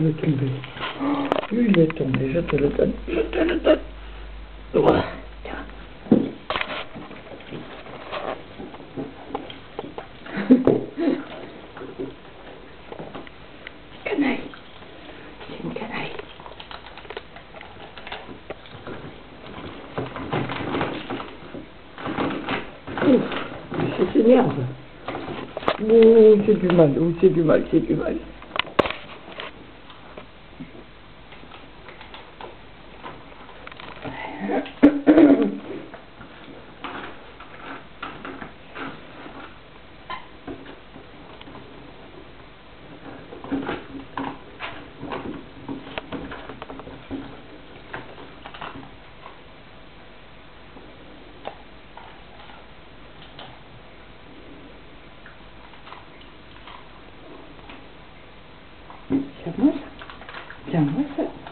il est tombé. Oh, il est tombé, je te le donne. Je te le donne. Voilà. Tiens. Canaille. C'est une canaille. Ouf, ça s'énerve. Oh, c'est du mal, oh, c'est du mal, c'est du mal. C'est à moi ça. C'est à moi ça.